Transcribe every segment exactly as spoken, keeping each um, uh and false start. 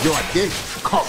Your day come.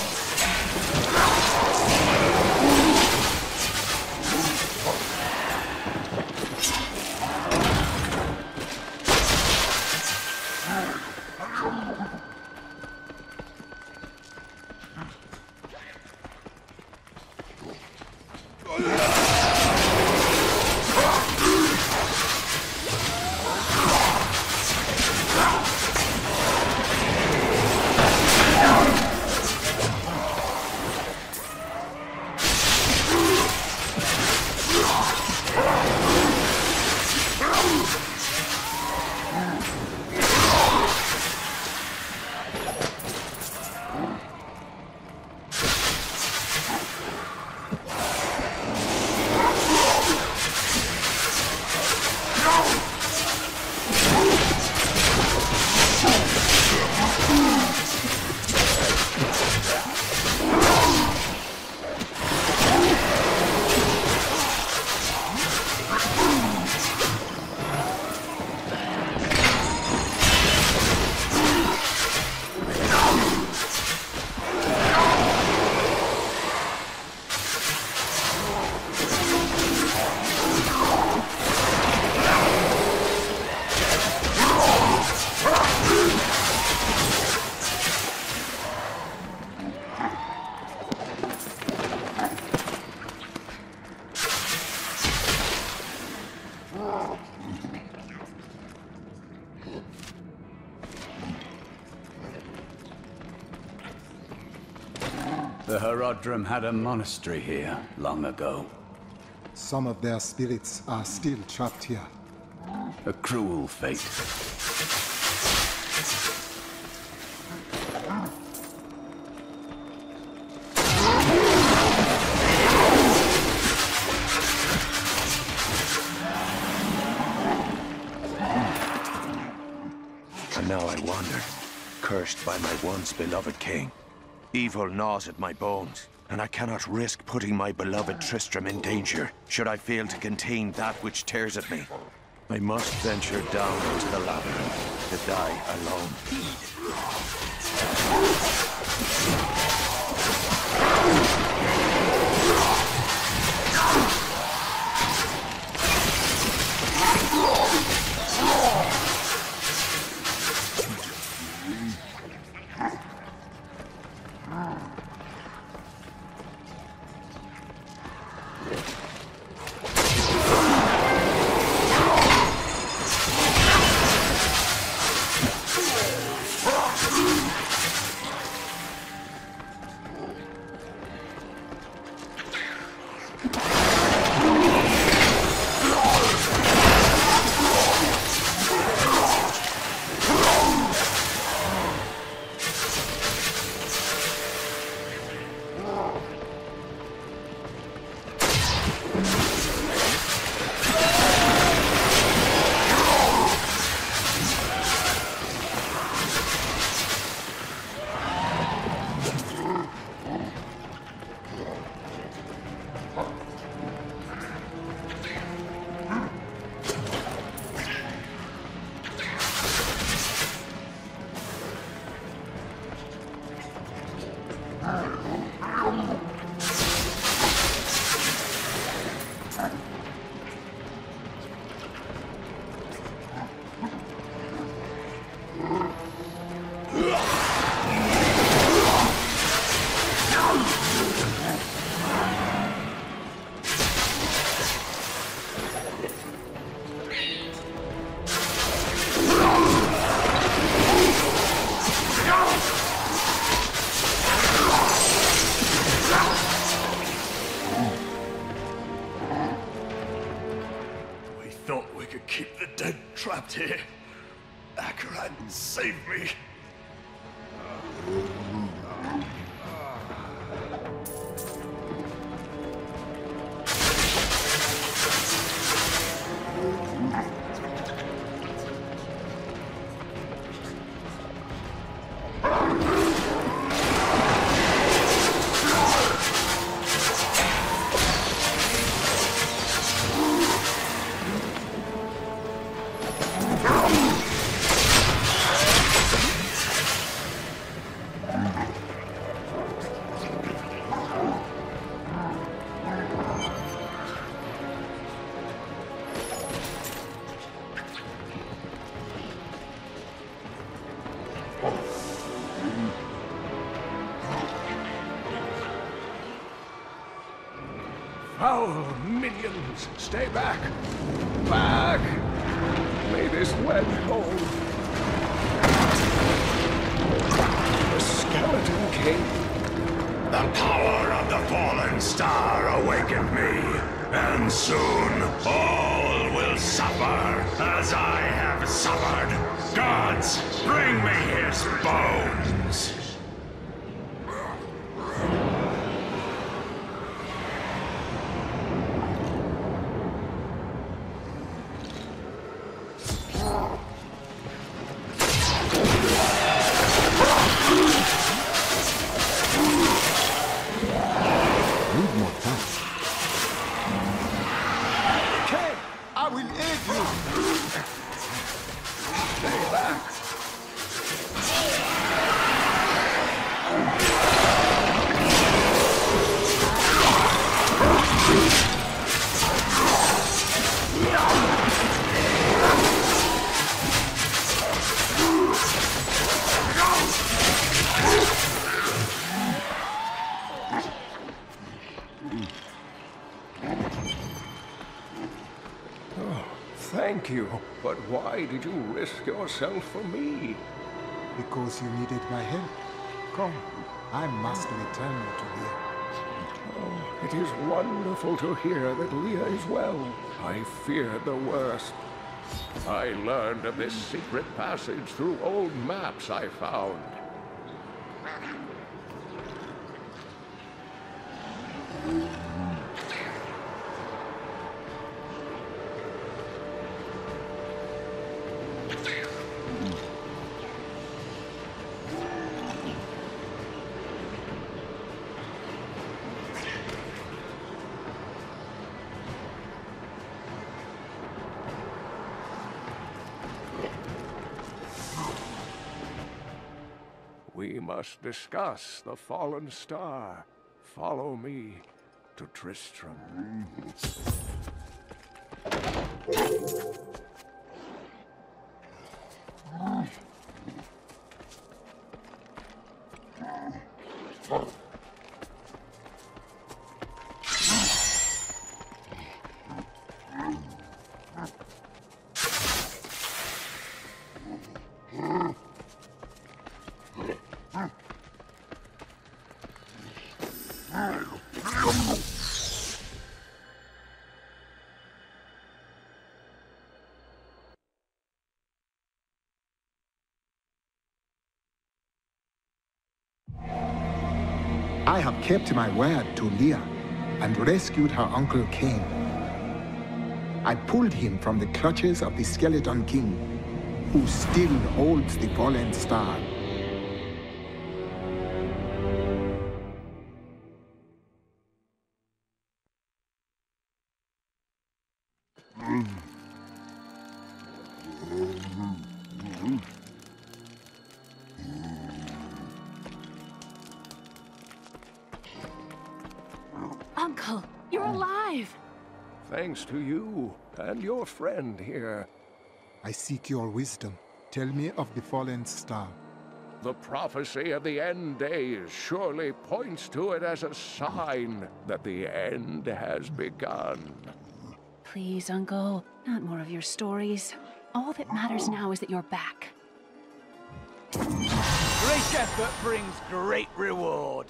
The Horadrim had a monastery here long ago. Some of their spirits are still trapped here. A cruel fate. And now I wander, cursed by my once beloved king. Evil gnaws at my bones, and I cannot risk putting my beloved Tristram in danger, should I fail to contain that which tears at me. I must venture down into the labyrinth, to die Keep the dead trapped here. Akarat, save me. Foul minions, stay back! Back! May this wedge hold. The Skeleton King. The power of the fallen star awakened me, and soon all will suffer as I have suffered. Gods, bring me his bones! Thank you, but why did you risk yourself for me? Because you needed my help. Come, I must return you to Leah. Oh, it is wonderful to hear that Leah is well. I feared the worst. I learned of this secret passage through old maps I found. We must discuss the fallen star. Follow me to Tristram. I have kept my word to Leah and rescued her uncle Cain. I pulled him from the clutches of the Skeleton King, who still holds the fallen star. Uncle, you're alive! Thanks to you and your friend here. I seek your wisdom. Tell me of the fallen star. The prophecy of the end days surely points to it as a sign that the end has begun. Please, Uncle, not more of your stories. All that matters now is that you're back. Great effort brings great reward.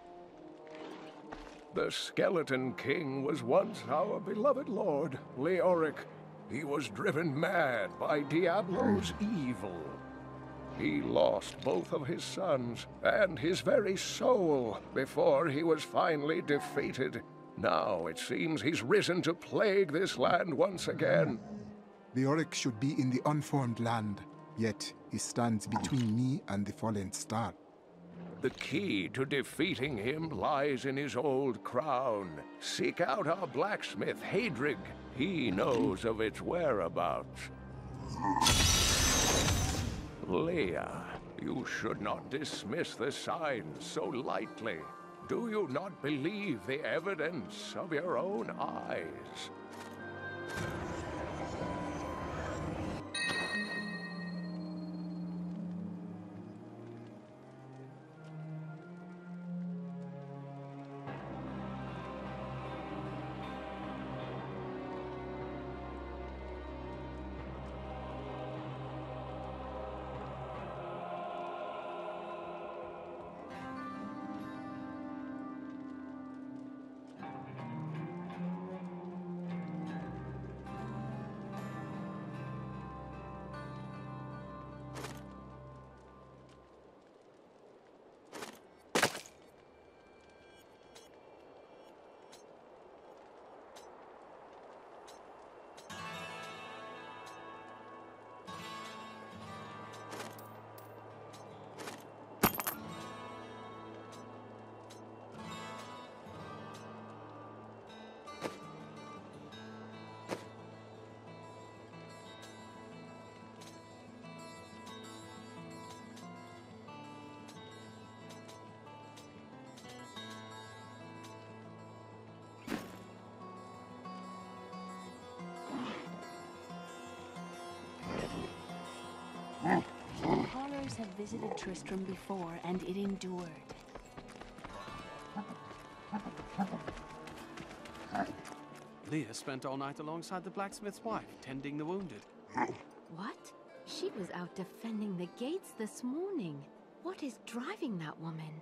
The Skeleton King was once our beloved lord, Leoric. He was driven mad by Diablo's evil. He lost both of his sons and his very soul before he was finally defeated. Now it seems he's risen to plague this land once again. Leoric should be in the unformed land, yet he stands between me and the fallen star. The key to defeating him lies in his old crown. Seek out our blacksmith, Hadrig. He knows of its whereabouts. Leah, you should not dismiss the signs so lightly. Do you not believe the evidence of your own eyes? Others have visited Tristram before, and it endured. Leah spent all night alongside the blacksmith's wife, tending the wounded. What? She was out defending the gates this morning. What is driving that woman?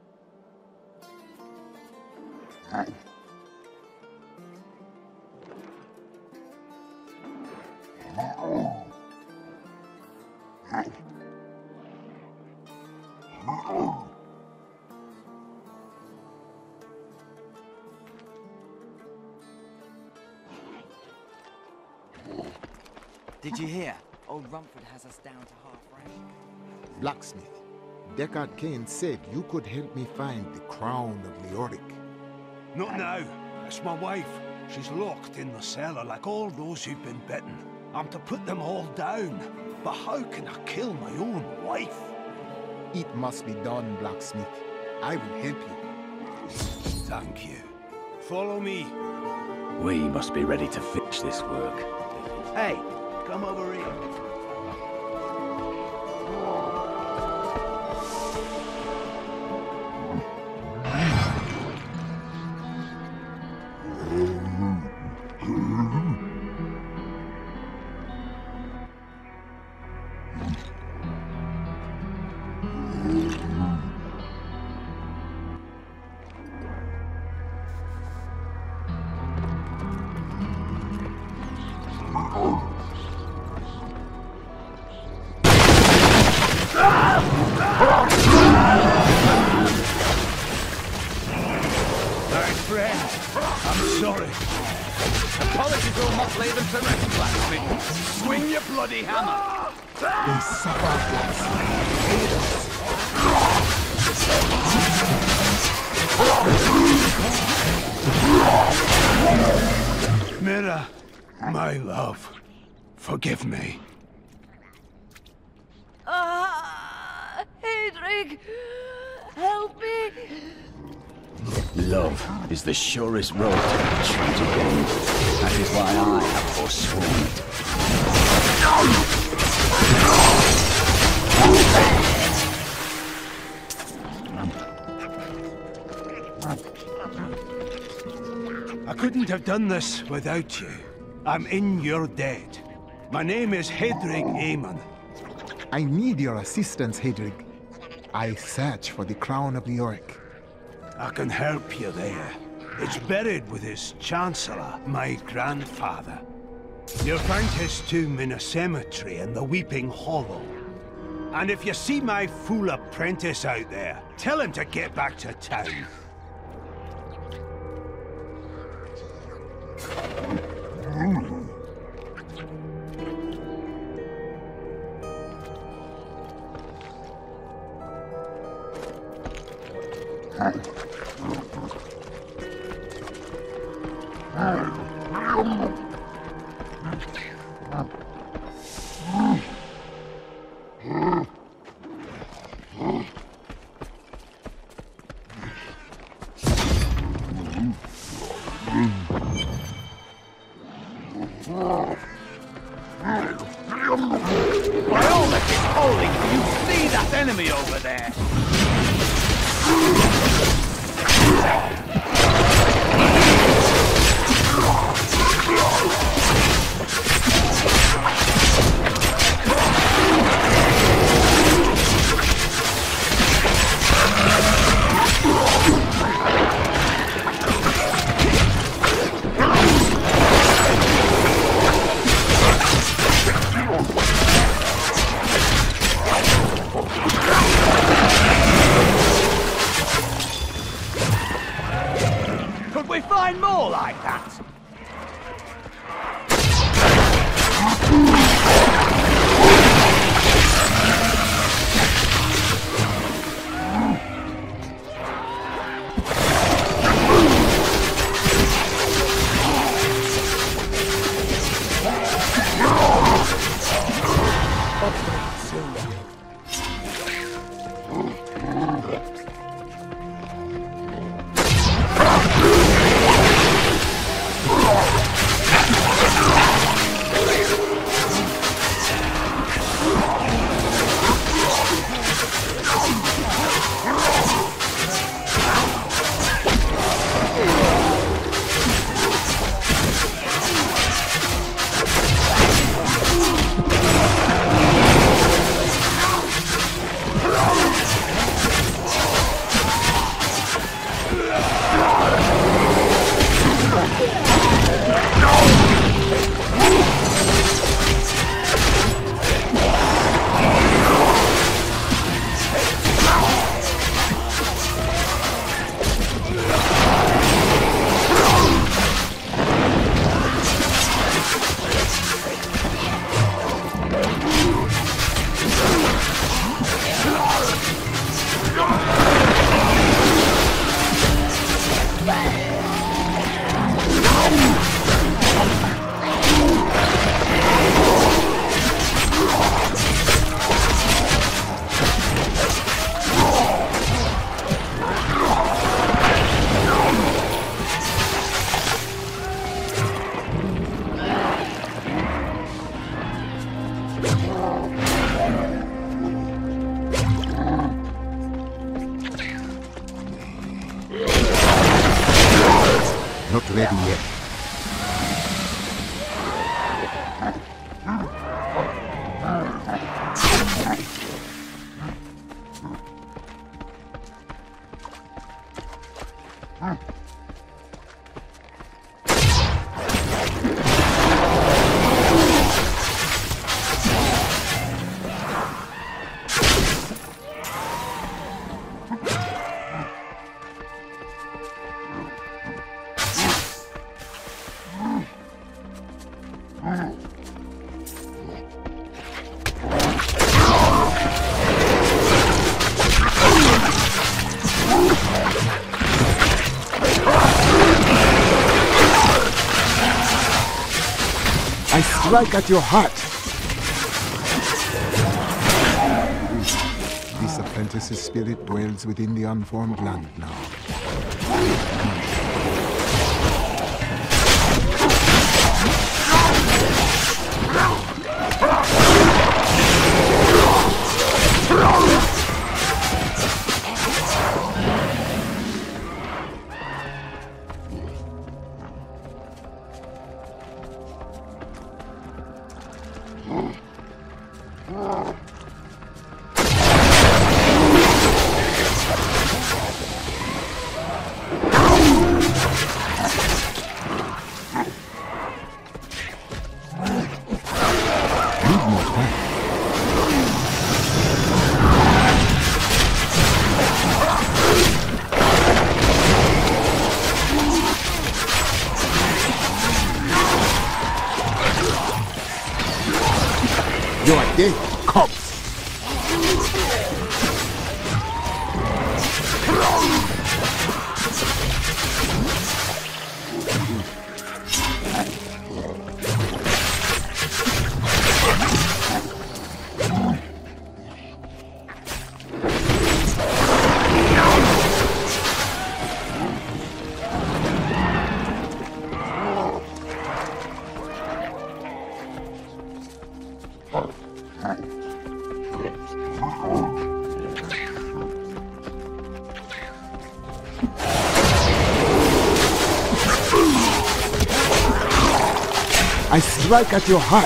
Did you hear? Old Rumford has us down to half rank. Blacksmith, Deckard Cain said you could help me find the crown of Leoric. Not now. It's my wife. She's locked in the cellar like all those who've been bitten. I'm to put them all down. But how can I kill my own wife? It must be done, Blacksmith. I will help you. Thank you. Follow me. We must be ready to finish this work. Hey, come over here. Mira, my love, forgive me. Ah, Hedrig, help me! Love is the surest road to a tragic end. That is why I have forsworn it. I couldn't have done this without you. I'm in your debt. My name is Hedrig Aemon. I need your assistance, Hedrig. I search for the crown of Leoric. I can help you there. It's buried with his Chancellor, my grandfather. You'll find his tomb in a cemetery in the Weeping Hollow. And if you see my fool apprentice out there, tell him to get back to town. By all that is holy, do you see that enemy over there? ready yet. Strike at your heart. This apprentice's spirit dwells within the unformed land now. You are dead, corpse. I strike at your heart.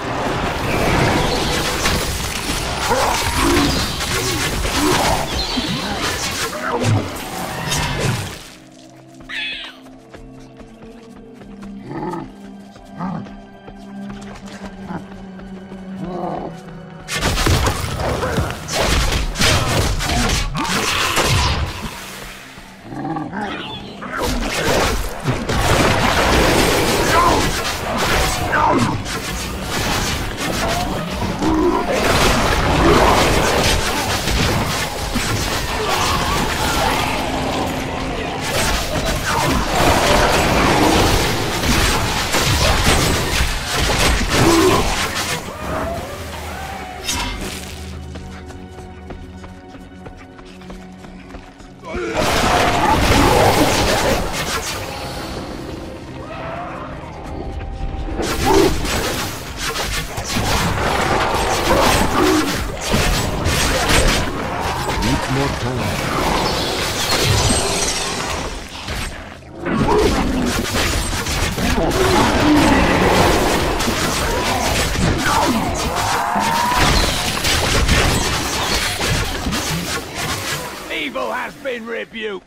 Evil has been rebuked.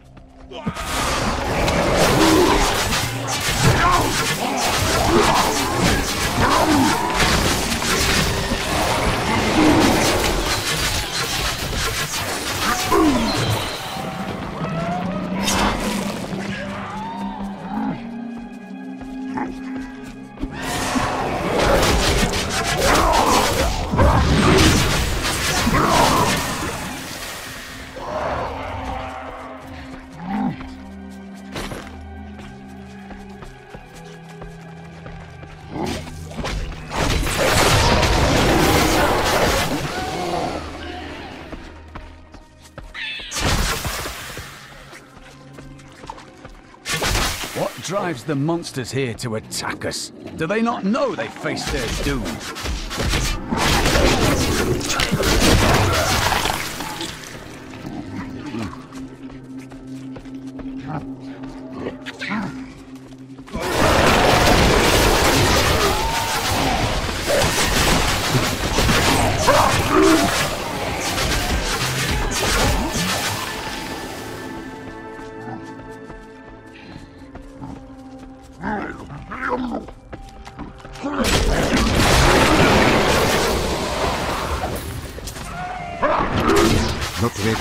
What drives the monsters here to attack us? Do they not know they face their doom? Not ready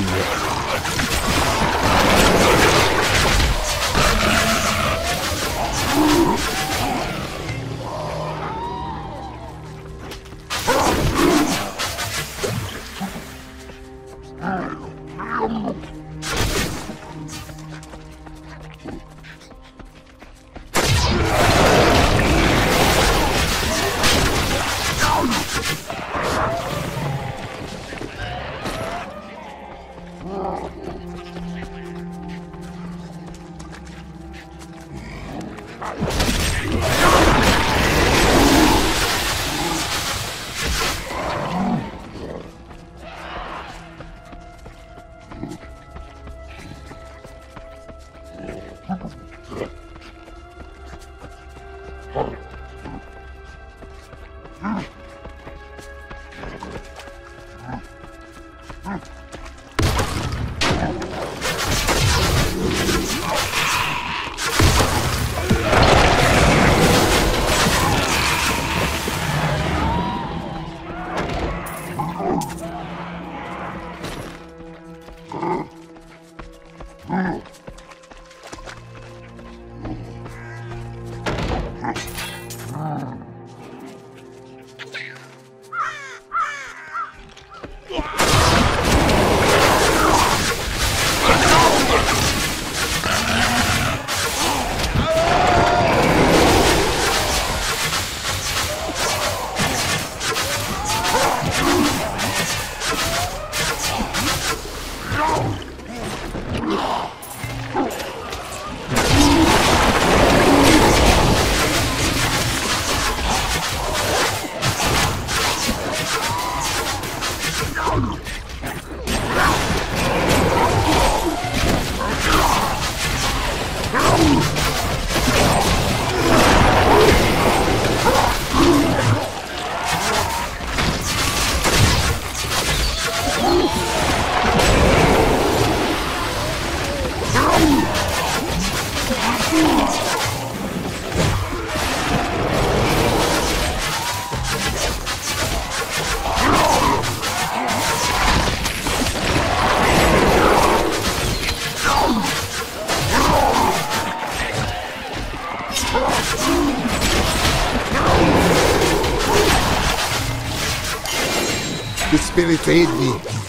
The spirit aid me.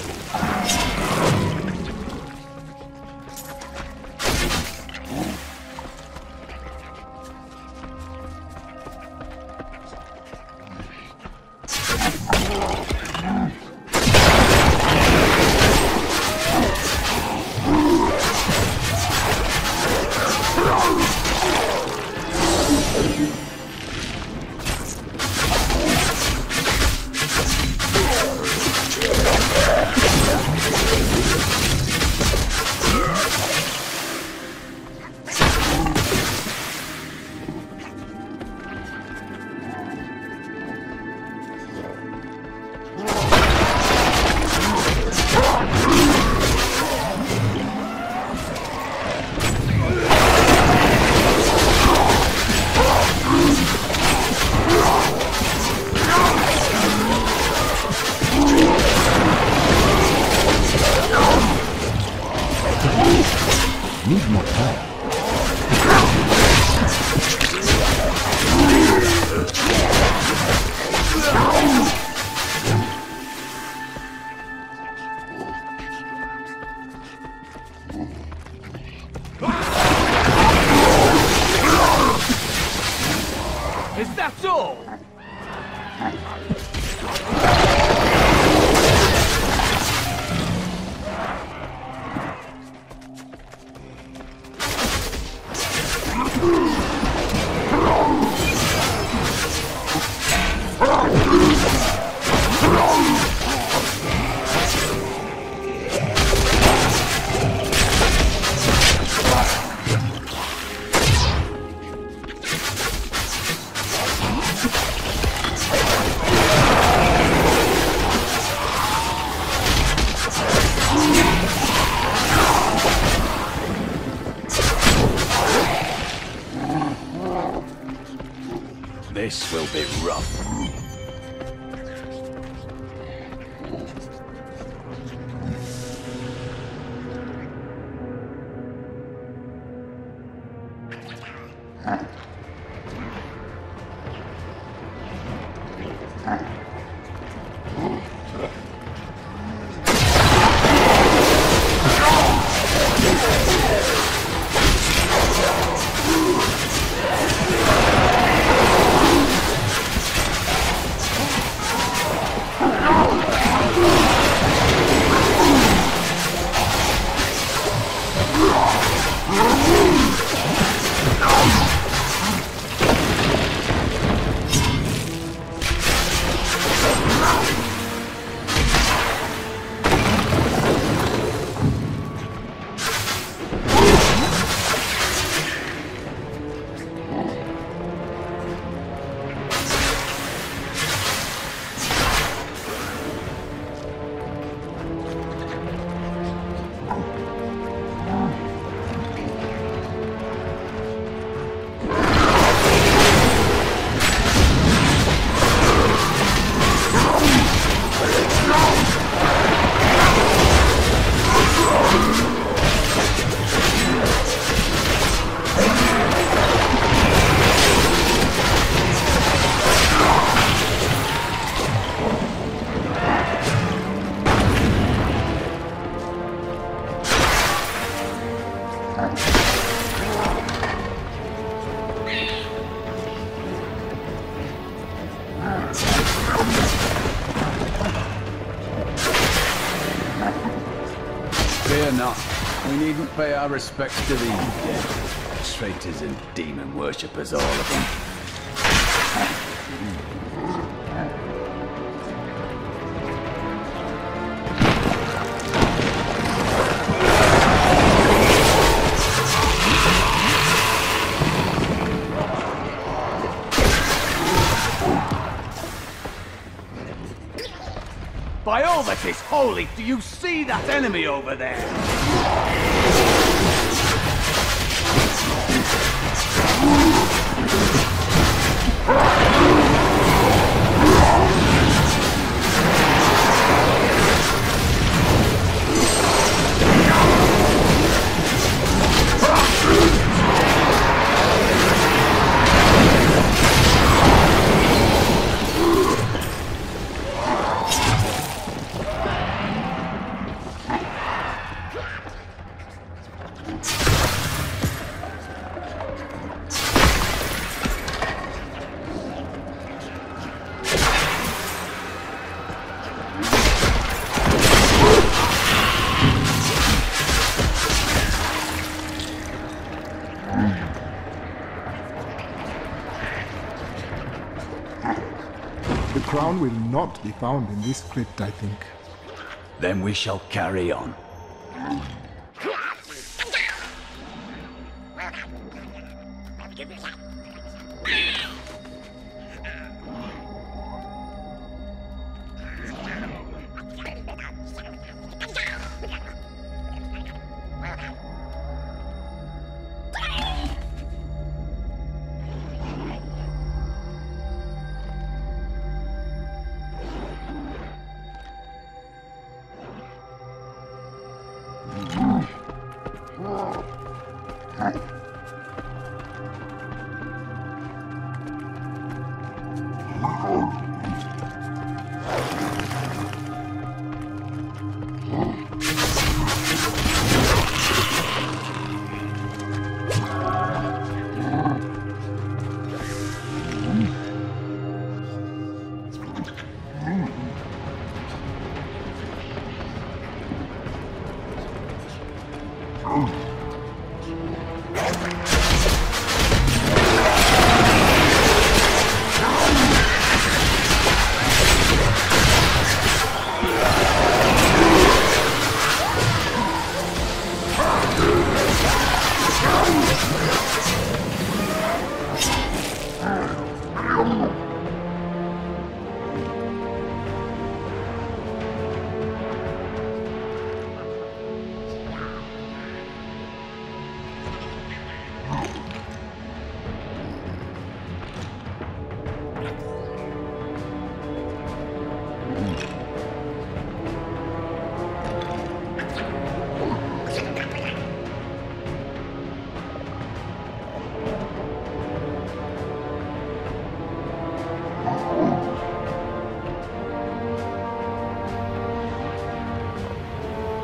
Need more time. Is that all? This will be rough. Fear not. We needn't pay our respects to these dead. Traitors and demon worshippers, all of them. By all that is holy, do you see that enemy over there? The crown will not be found in this crypt, I think. Then we shall carry on.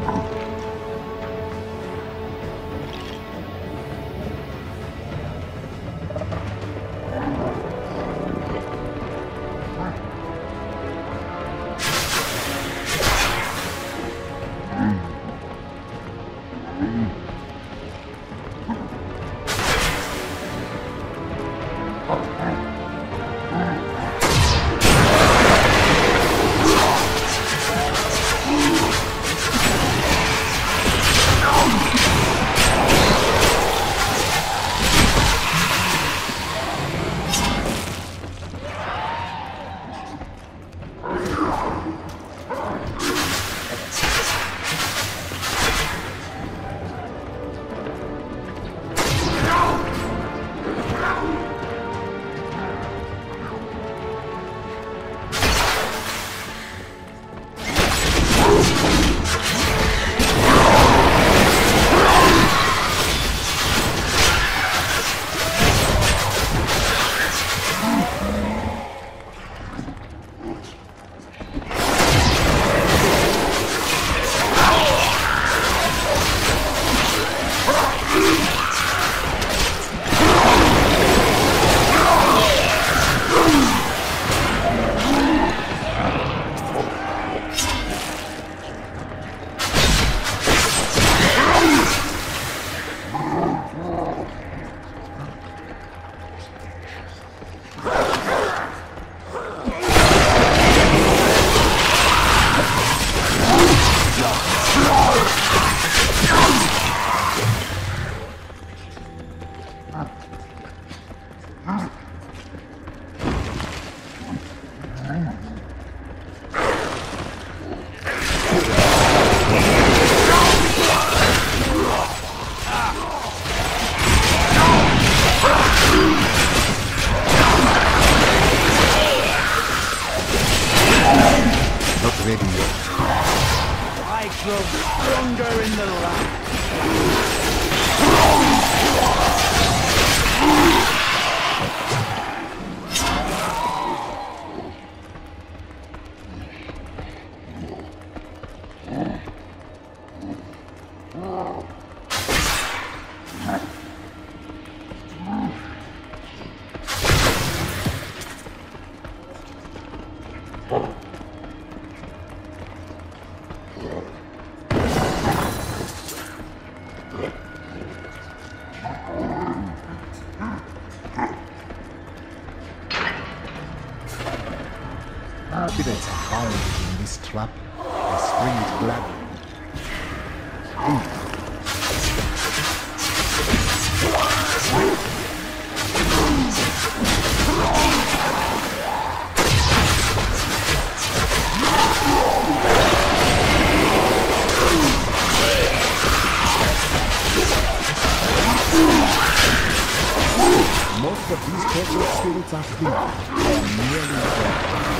Confidence are found in this trap. I spring it gladly. Most of these precious spirits are free. I am nearly dead.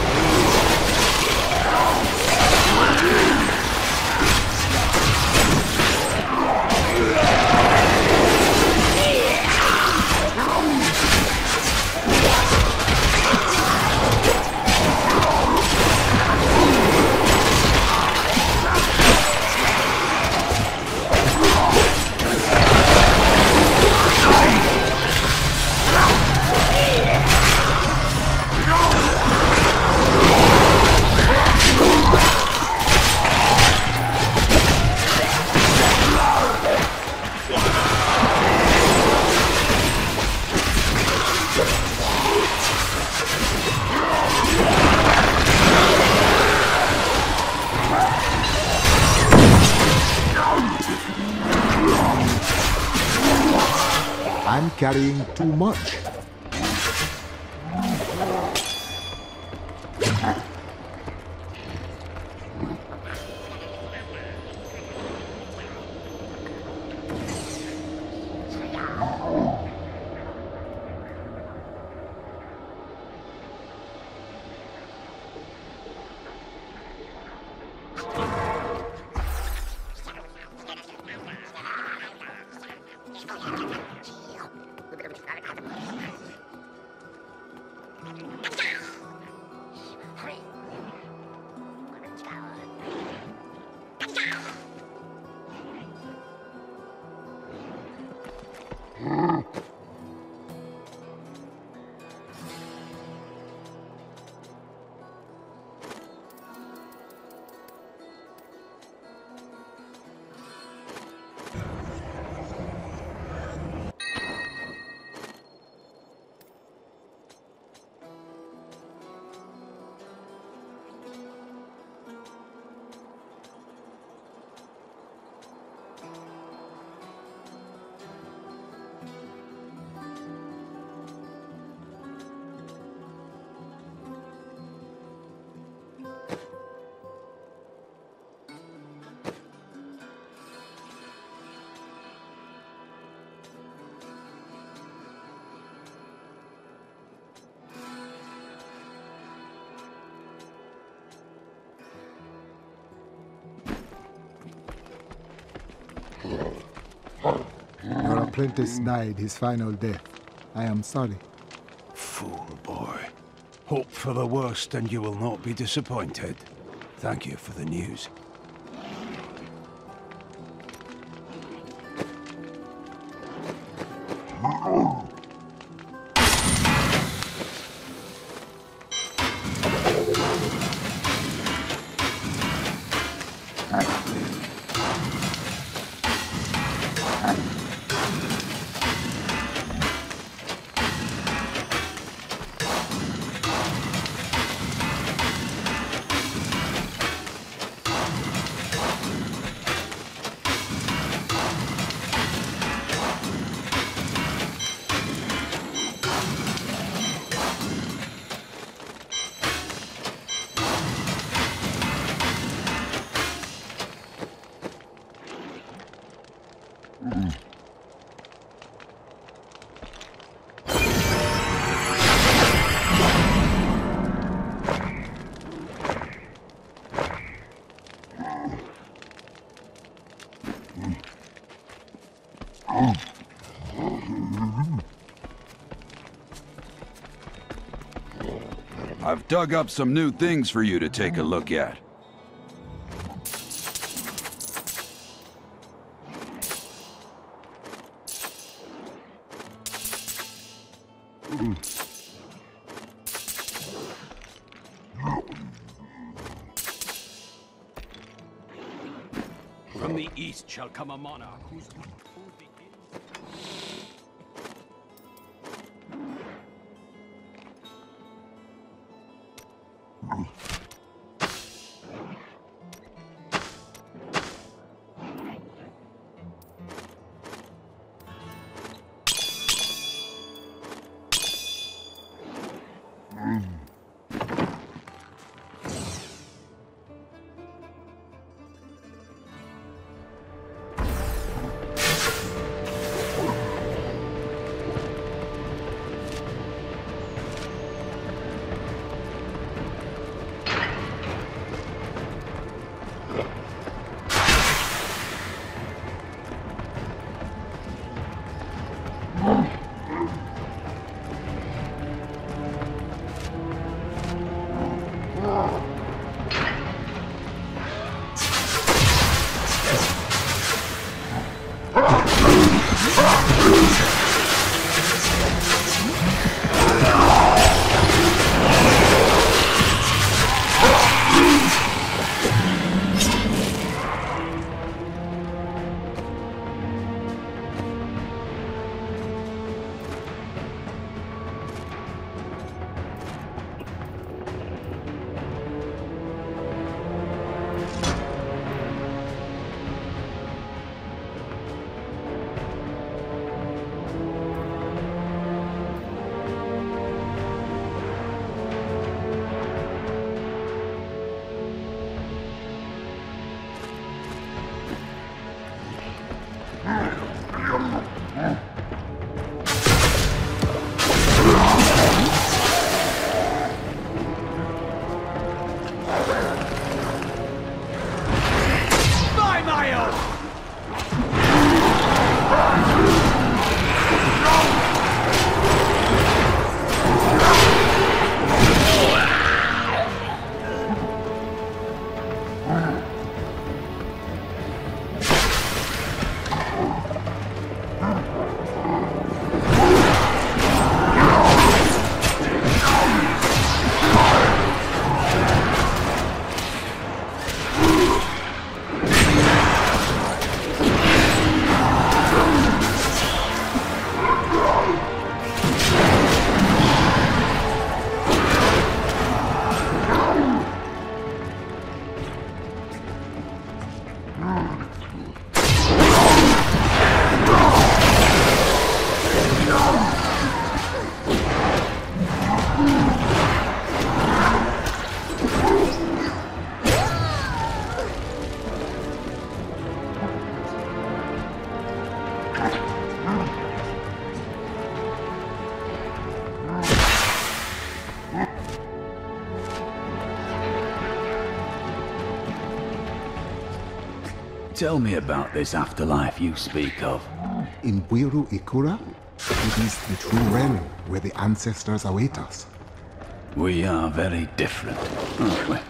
I'm carrying too much. apprentice died his final death. I am sorry. Fool boy. Hope for the worst and you will not be disappointed. Thank you for the news. I've dug up some new things for you to take a look at. From the east shall come a monarch whose food begins. Tell me about this afterlife you speak of. In Buiru Ikura, it is the true realm where the ancestors await us. We are very different, aren't we?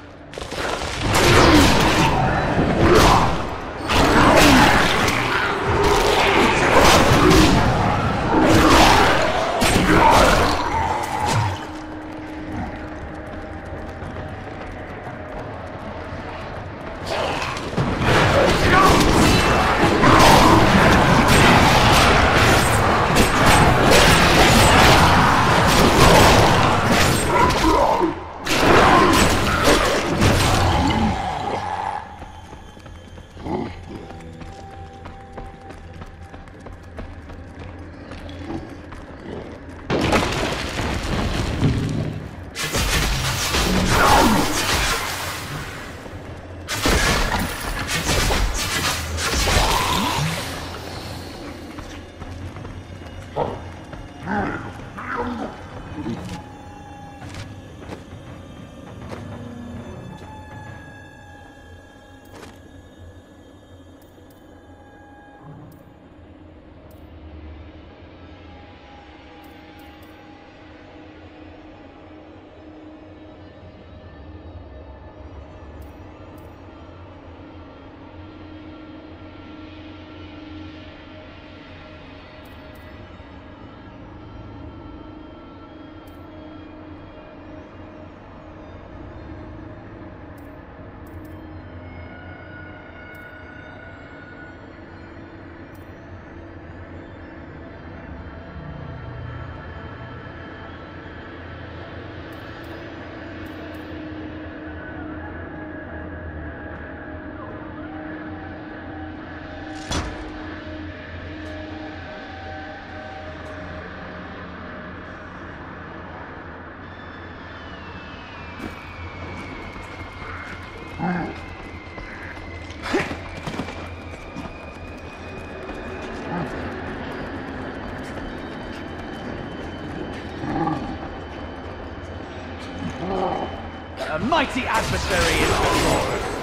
A mighty adversary is before us.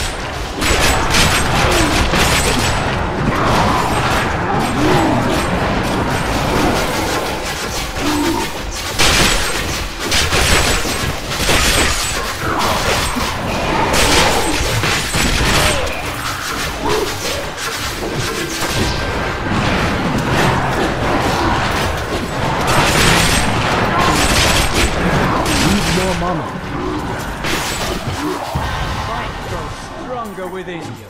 More mama. Fight grows stronger within you.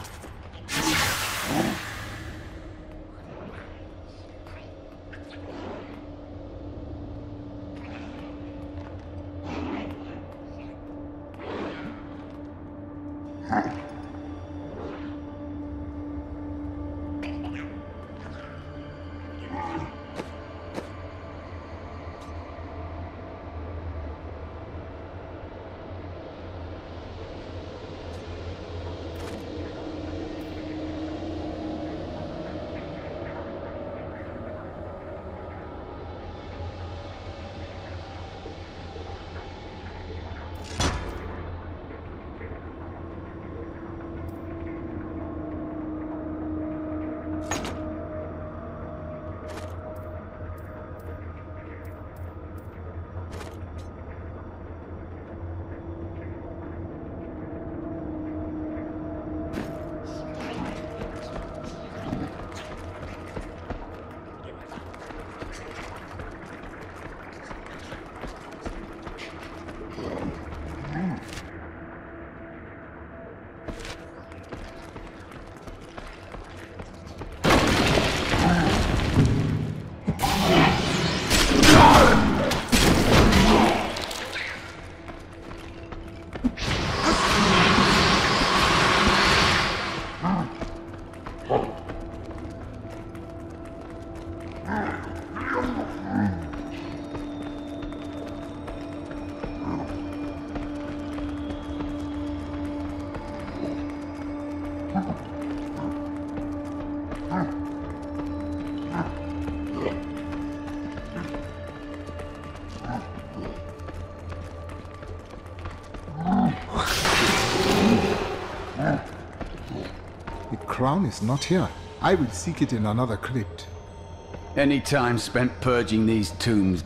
crown is not here. I will seek it in another crypt. Any time spent purging these tombs.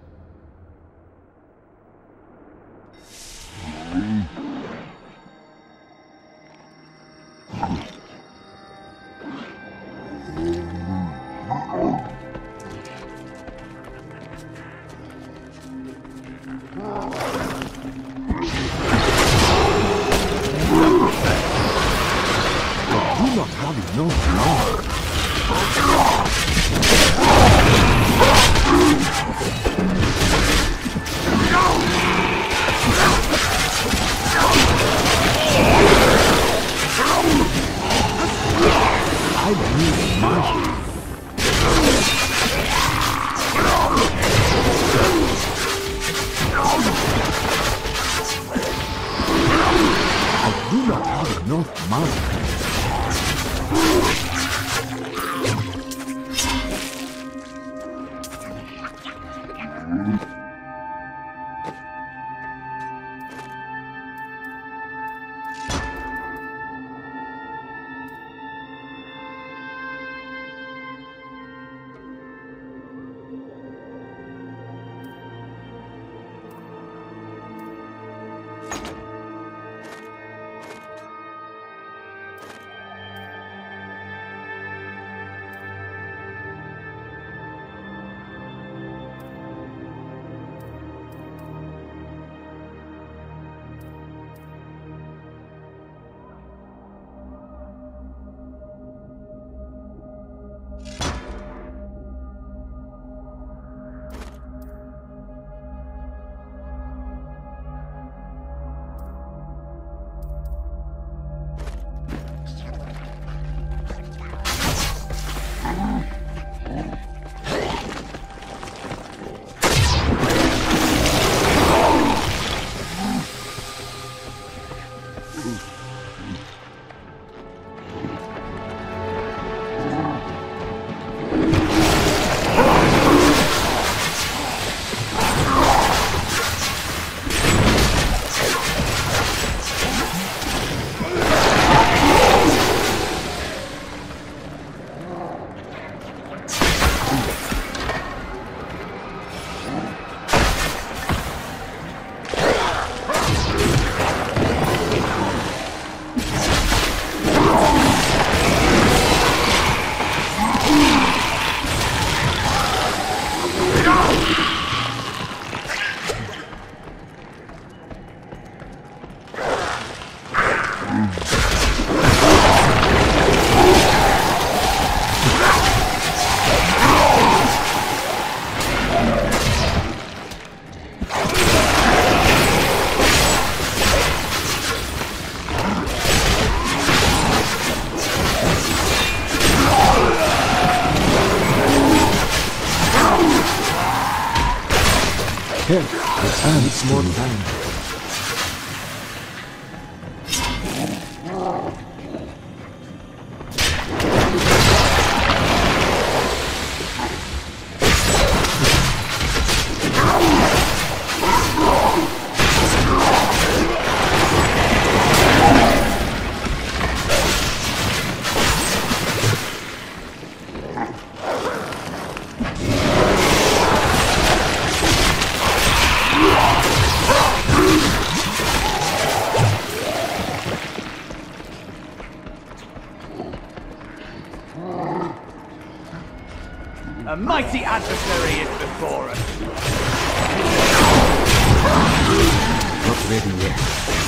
Here, return it's more time. A mighty adversary is before us. Not ready yet.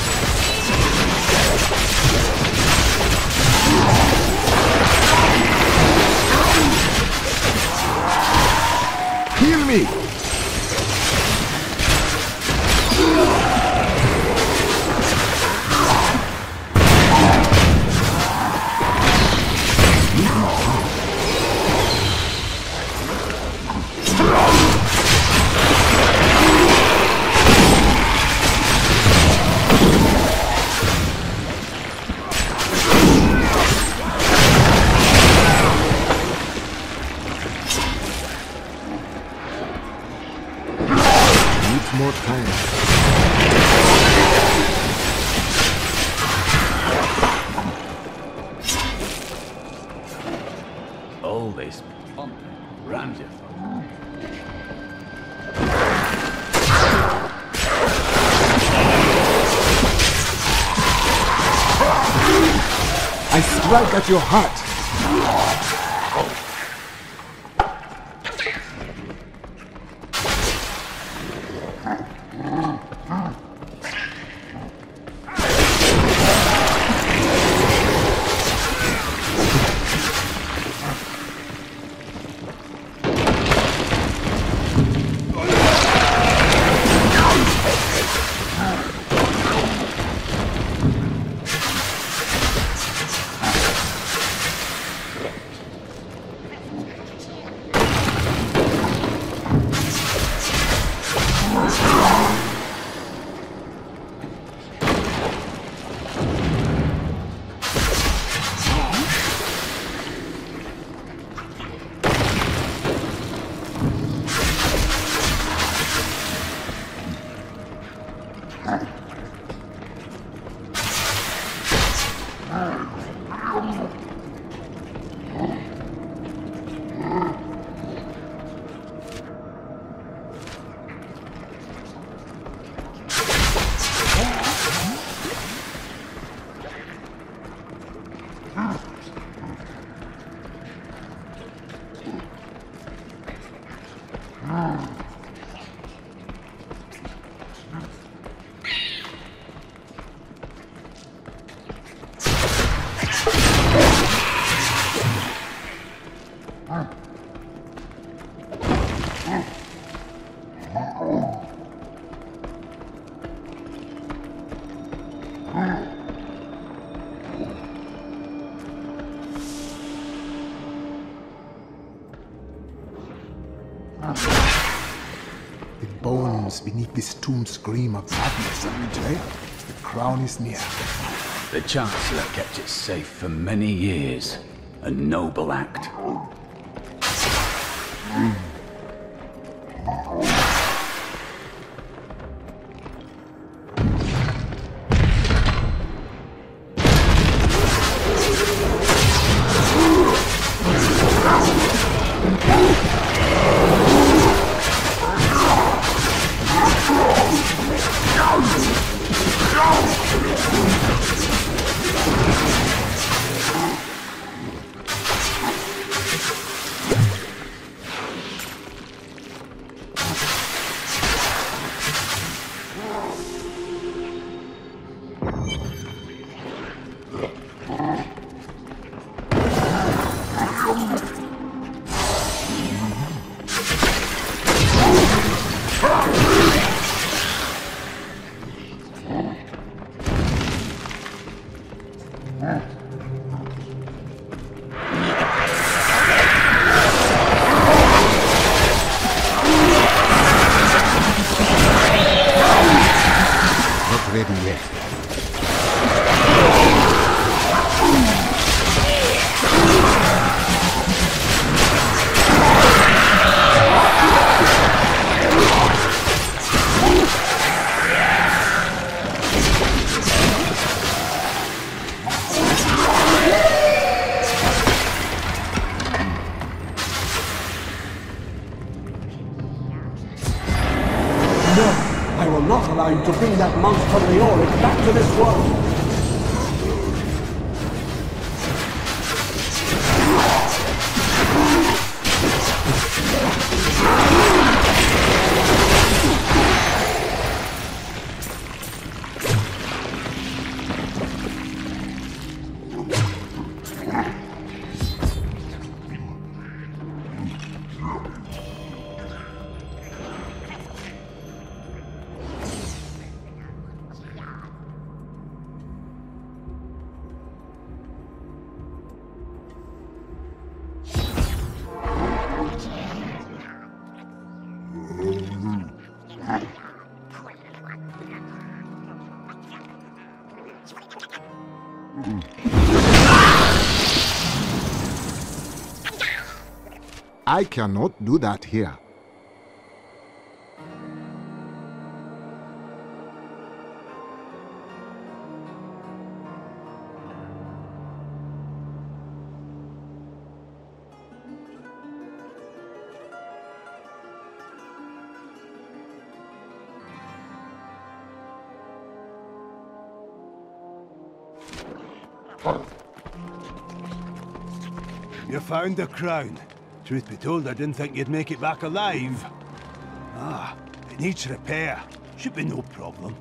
Heal me! More time. all this pomp and grandeur? I strike at your heart. The bones beneath this tomb scream of sadness and dread. The crown is near. The Chancellor kept it safe for many years. A noble act. Mm. To bring that monster Leoric back to this world. I cannot do that here. You found the crown. Truth be told, I didn't think you'd make it back alive. Ah, it needs repair. Should be no problem.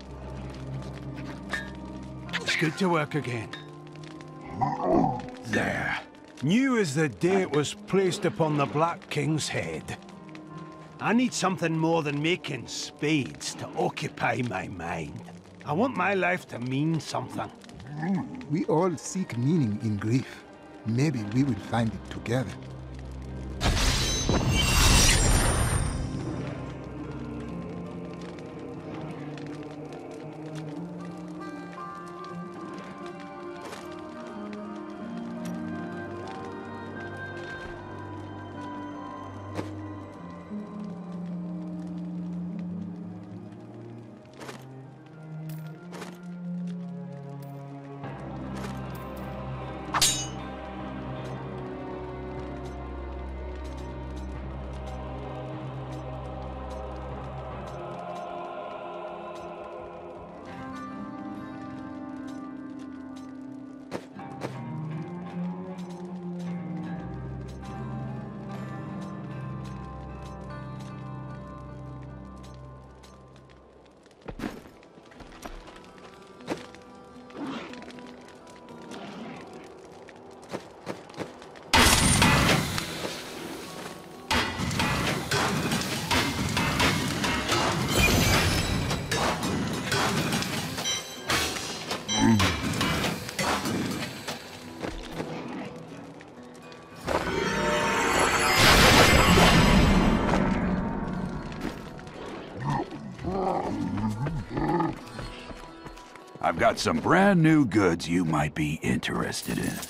It's good to work again. There. New as the day it was placed upon the Black King's head. I need something more than making spades to occupy my mind. I want my life to mean something. We all seek meaning in grief. Maybe we will find it together. I've got some brand new goods you might be interested in.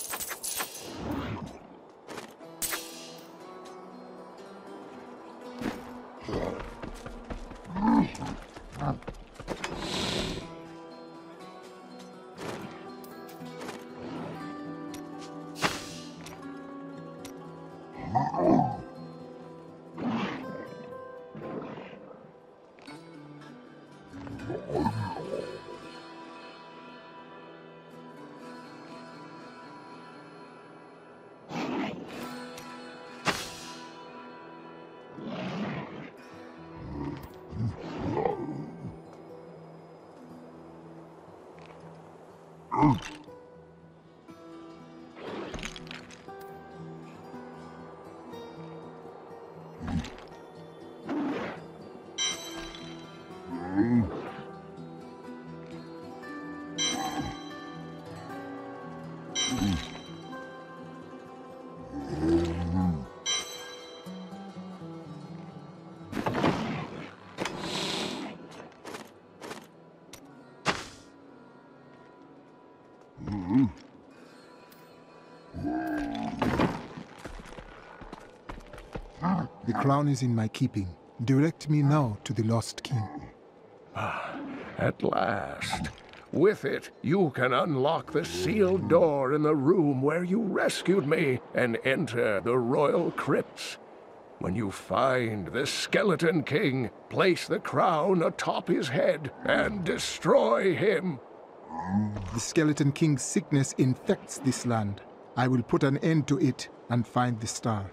The crown is in my keeping. Direct me now to the Lost King. Ah, at last. With it, you can unlock the sealed door in the room where you rescued me and enter the royal crypts. When you find the Skeleton King, place the crown atop his head and destroy him. The Skeleton King's sickness infects this land. I will put an end to it and find the star.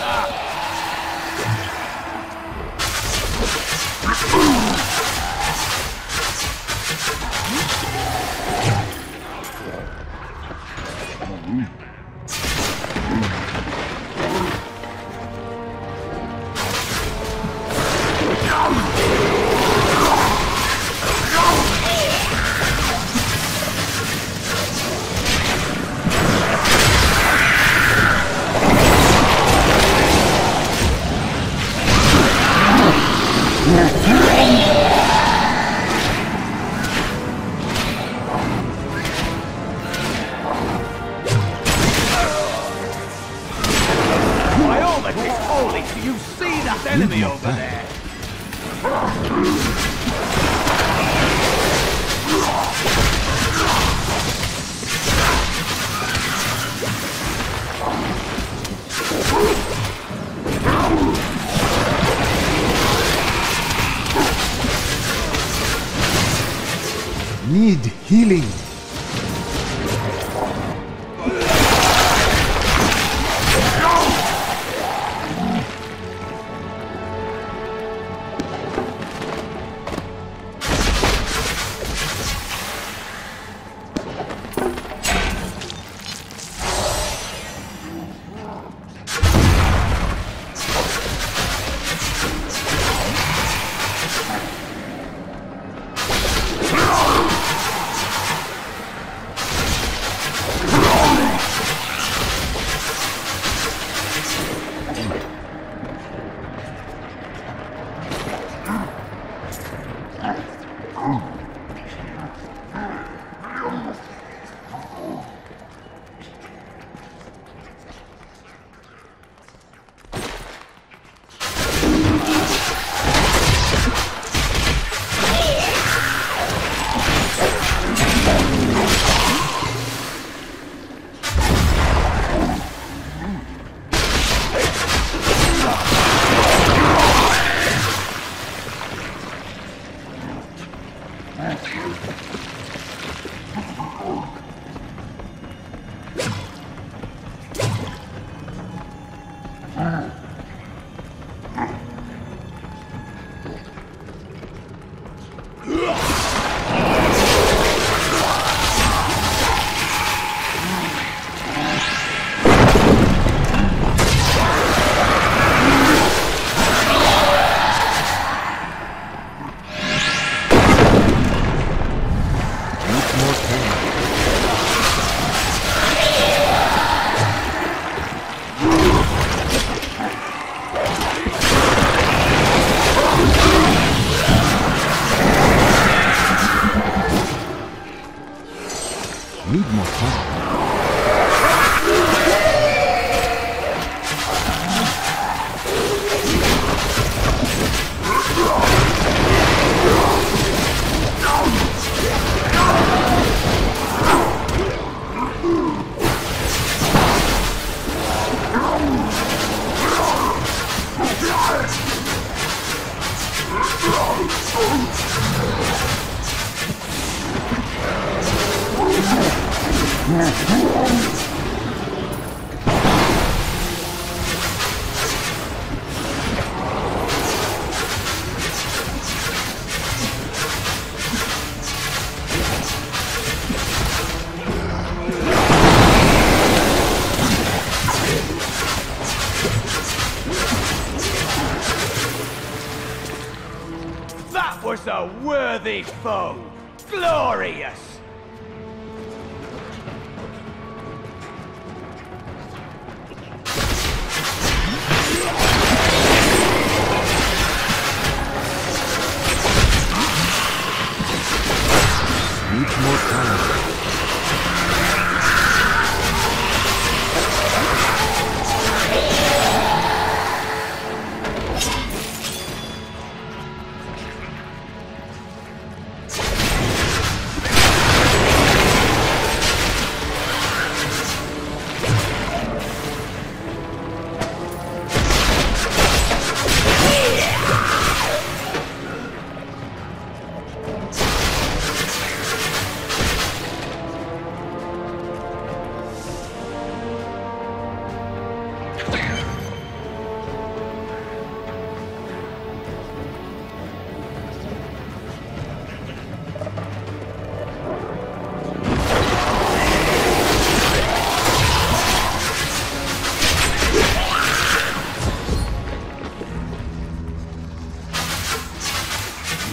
By all that is holy, do you see that enemy over there? Need healing. Need more time. That was a worthy foe! Glorious! Need more time.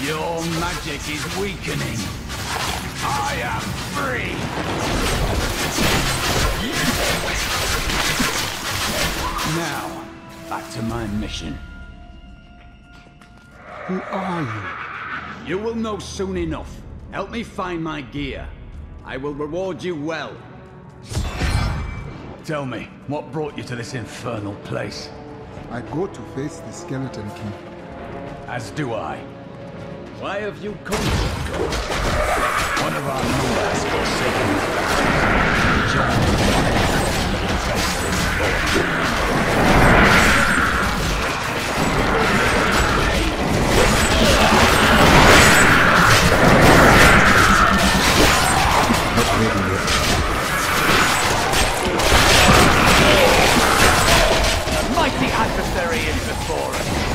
Your magic is weakening. I am free! Now, back to my mission. Who are you? You will know soon enough. Help me find my gear. I will reward you well. Tell me, what brought you to this infernal place? I go to face the Skeleton King. As do I. Why have you come to go? One of our number has forsaken his Not ready yet. A mighty adversary is before us.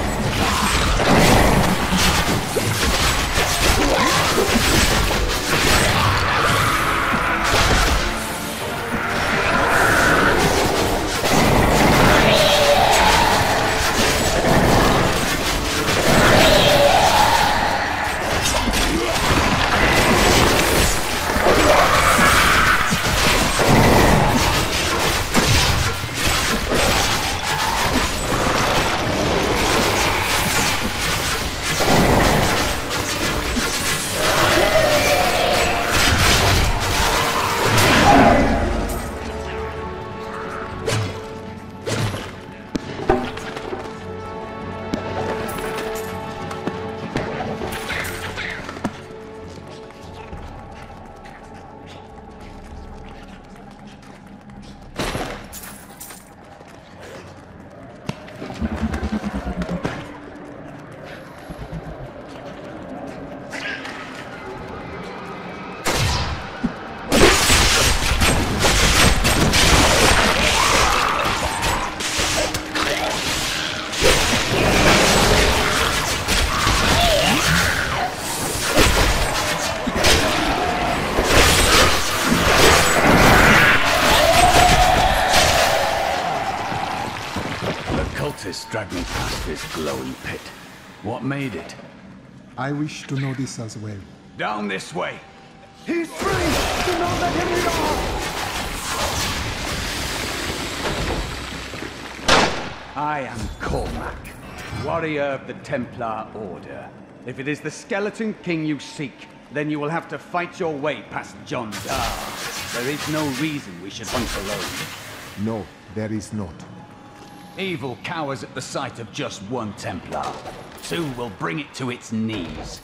Dragged me past this glowing pit. What made it? I wish to know this as well. Down this way! He's free! Do not let him lead on! I am Cormac, warrior of the Templar Order. If it is the Skeleton King you seek, then you will have to fight your way past John Dar. There is no reason we should hunt alone. No, there is not. Evil cowers at the sight of just one Templar. Two will bring it to its knees.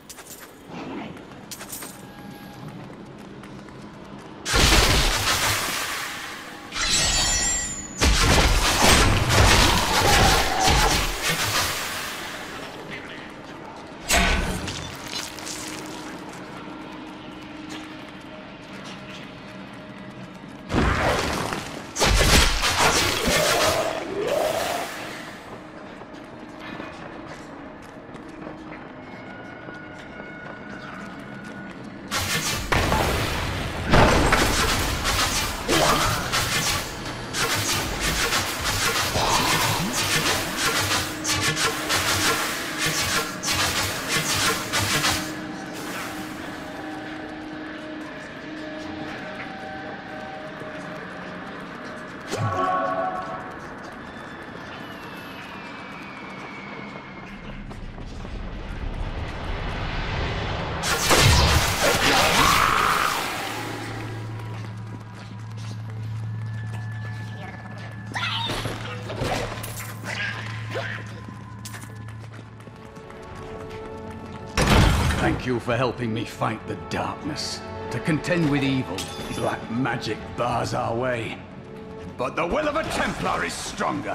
Thank you for helping me fight the darkness. To contend with evil, black magic bars our way. But the will of a Templar is stronger.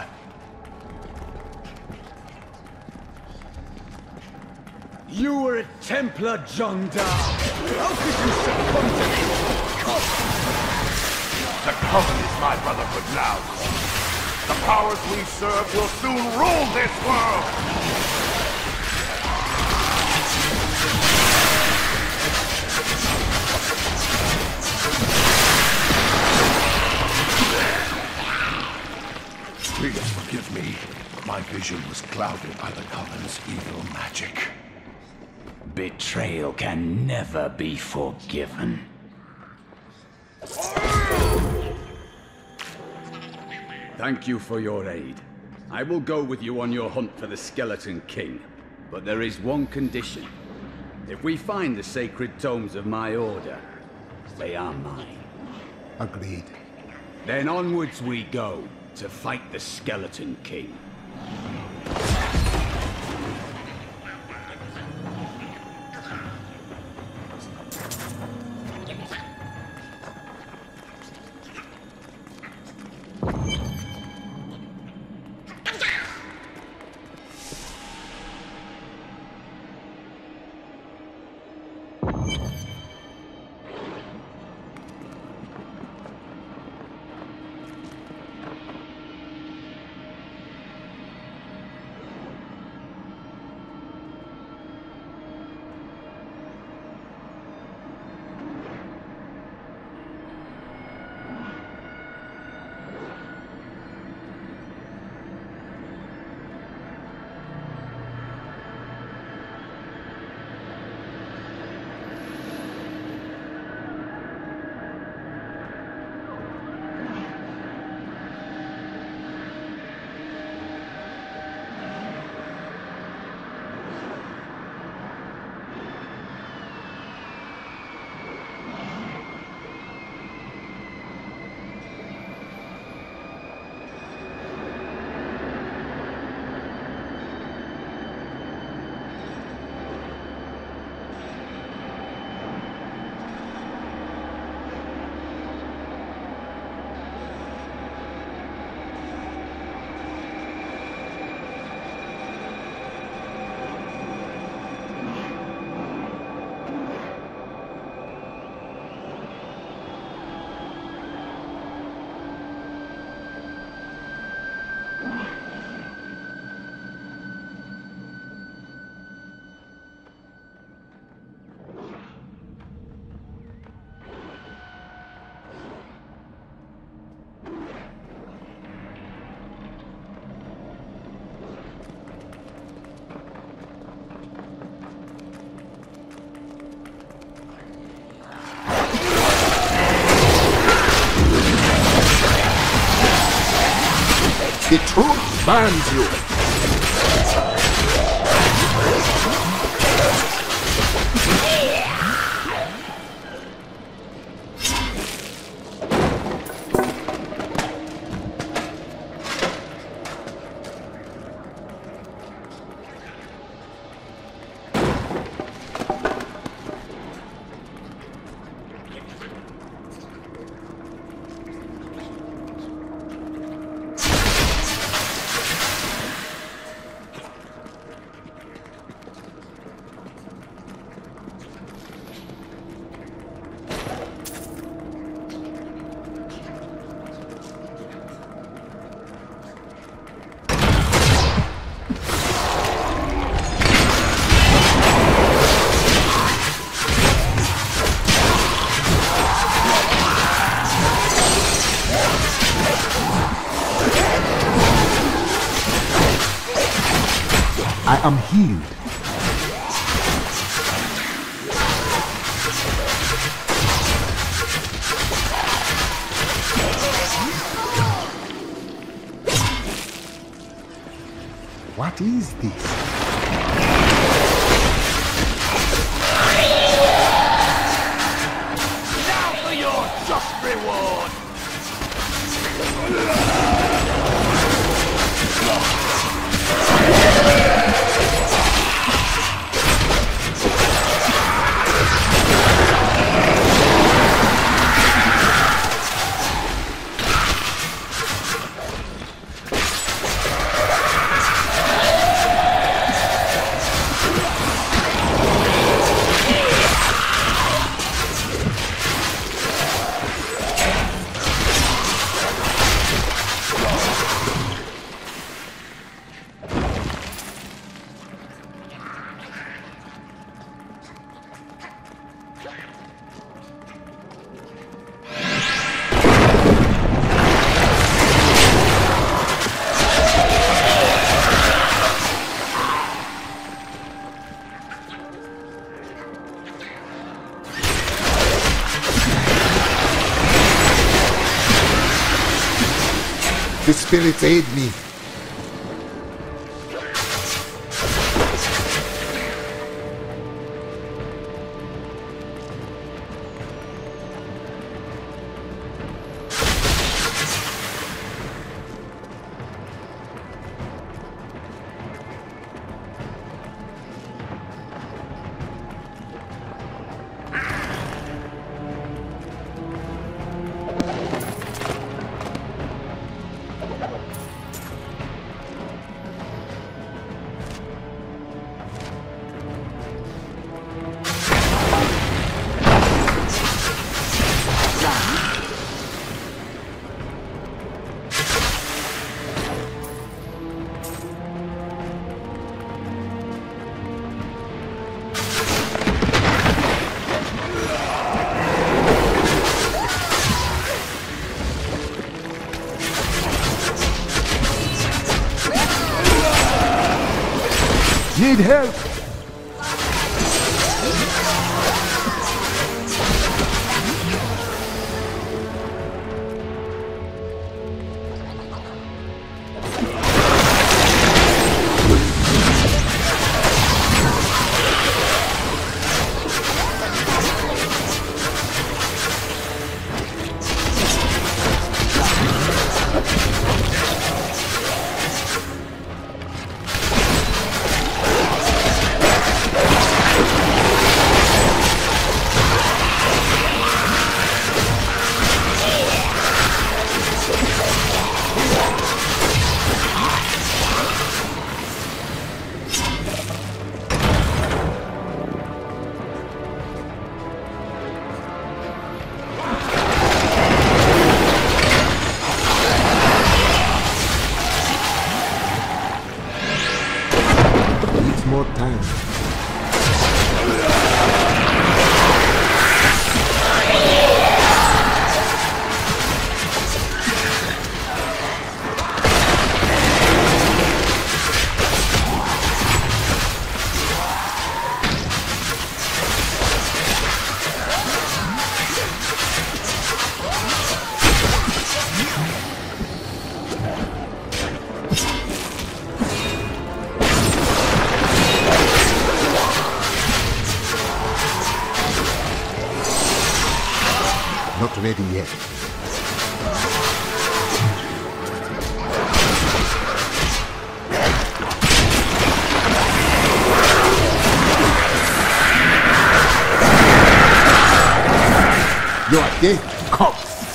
You were a Templar, John Dar. How could you succumb to this cost? The Coven is my brotherhood now. The powers we serve will soon rule this world! Please forgive me. My vision was clouded by the Coven's evil magic. Betrayal can never be forgiven. Thank you for your aid. I will go with you on your hunt for the Skeleton King. But there is one condition. If we find the sacred tomes of my order, they are mine. Agreed. Then onwards we go to fight the Skeleton King. The truth binds you. I am healed. What is this? Now for your just reward! The spirits aid me. Need help! More time. Not ready yet. You are dead. Come.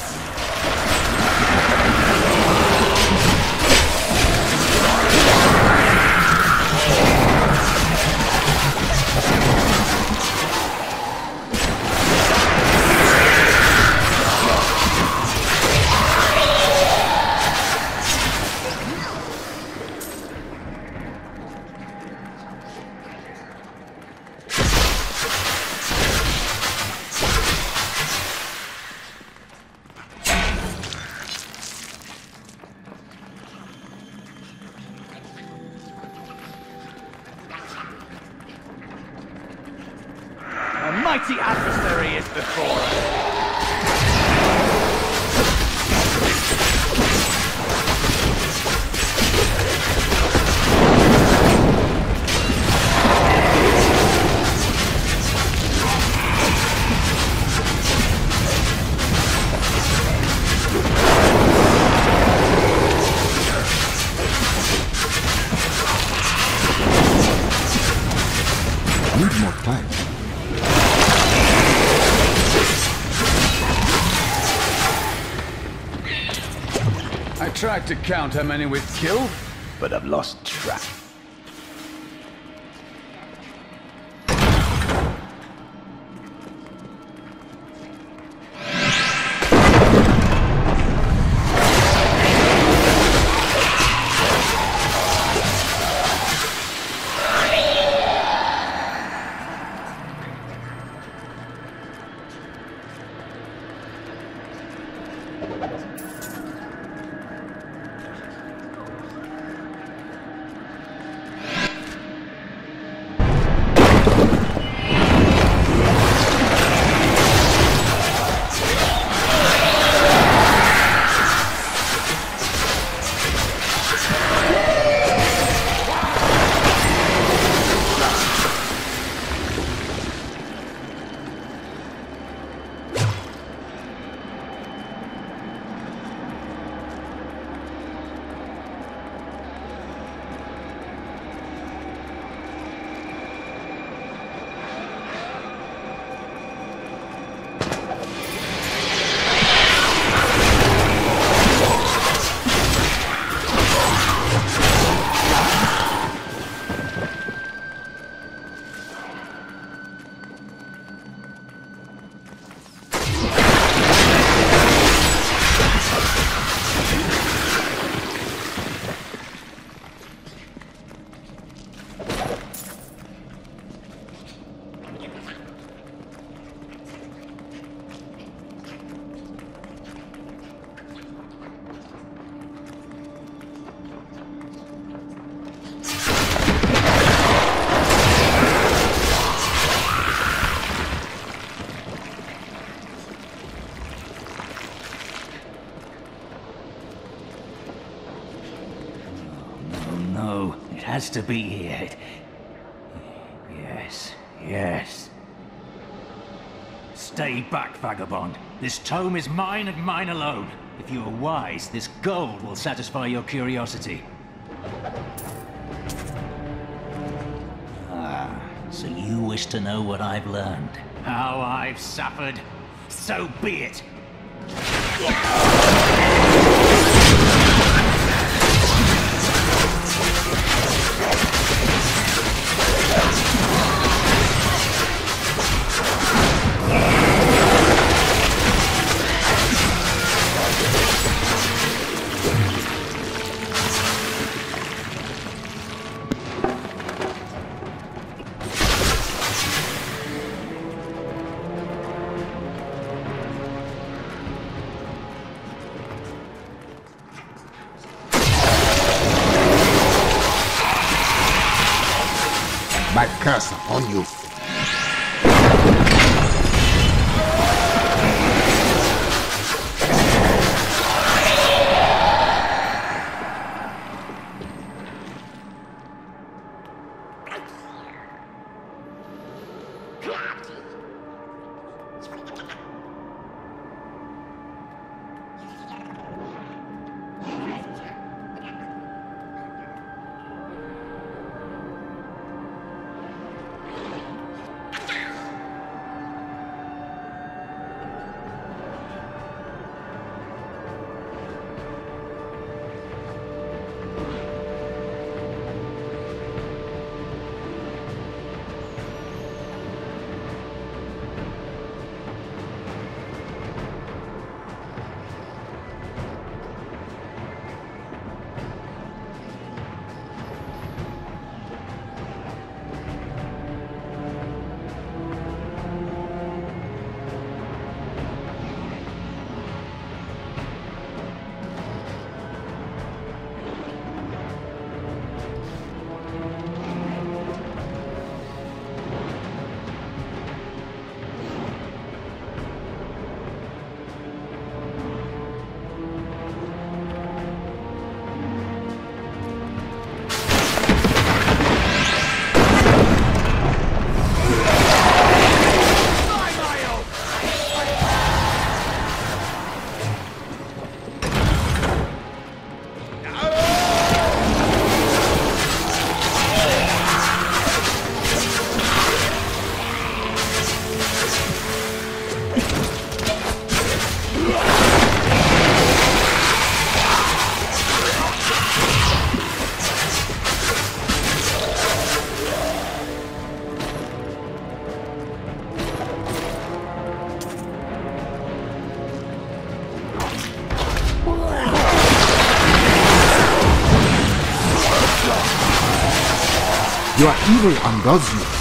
A mighty adversary is before us. Need more time. I tried to count how many we've killed, but I've lost track. No, it has to be here. Yes, yes. Stay back, vagabond. This tome is mine and mine alone. If you are wise, this gold will satisfy your curiosity. Ah, so you wish to know what I've learned? How I've suffered? So be it! My curse upon you. Your evil undoes you.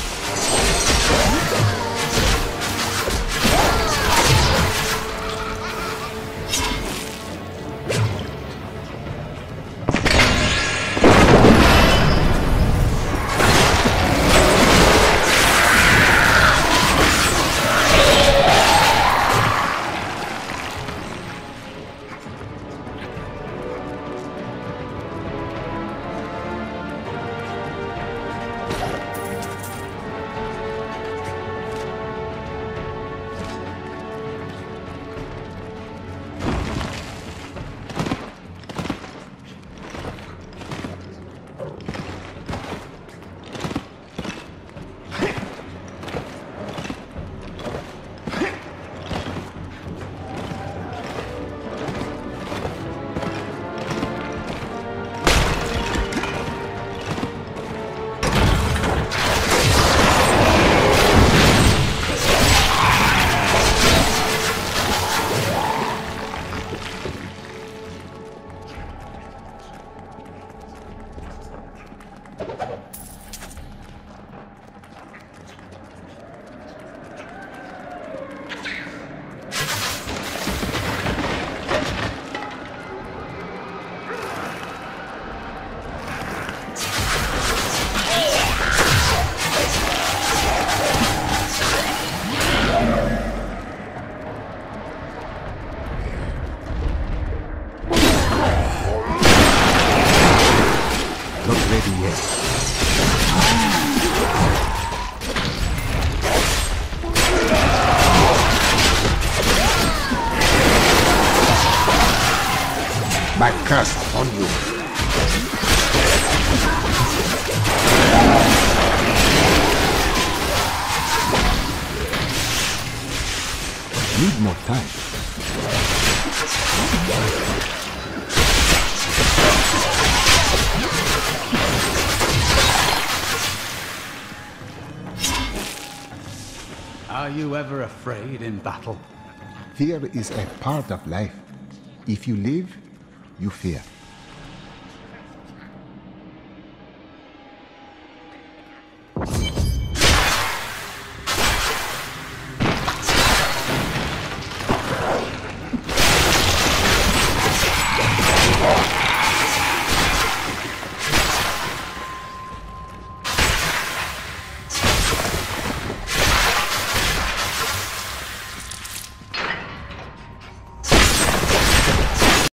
ready yet. My curse upon you. Need more time. Are you ever afraid in battle? Fear is a part of life. If you live, you fear.